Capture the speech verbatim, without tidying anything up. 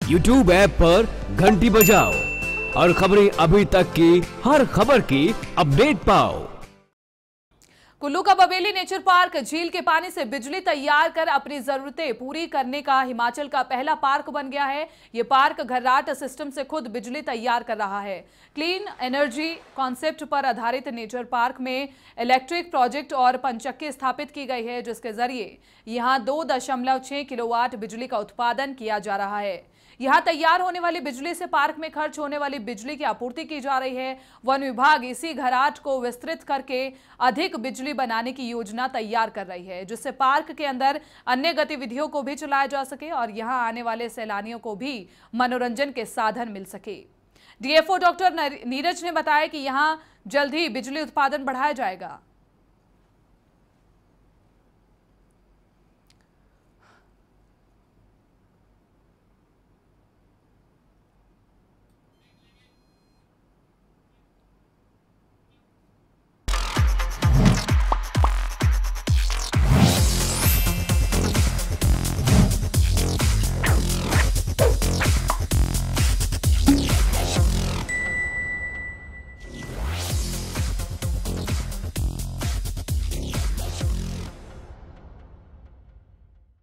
YouTube app पर घंटी बजाओ और खबरें अभी तक की हर खबर की अपडेट पाओ। कुल्लू का बबेली नेचर पार्क झील के पानी से बिजली तैयार कर अपनी जरूरतें पूरी करने का हिमाचल का पहला पार्क बन गया है। ये पार्क घर्राट सिस्टम से खुद बिजली तैयार कर रहा है। क्लीन एनर्जी कॉन्सेप्ट पर आधारित नेचर पार्क में इलेक्ट्रिक प्रोजेक्ट और पंचक्की स्थापित की गई है, जिसके जरिए यहां दो दशमलव छह किलोवाट बिजली का उत्पादन किया जा रहा है। यहां तैयार होने वाली बिजली से पार्क में खर्च होने वाली बिजली की आपूर्ति की जा रही है। वन विभाग इसी घराट को विस्तृत करके अधिक बिजली बनाने की योजना तैयार कर रही है, जिससे पार्क के अंदर अन्य गतिविधियों को भी चलाया जा सके और यहां आने वाले सैलानियों को भी मनोरंजन के साधन मिल सके। डीएफओ डॉक्टर नीरज ने बताया कि यहां जल्द ही बिजली उत्पादन बढ़ाया जाएगा।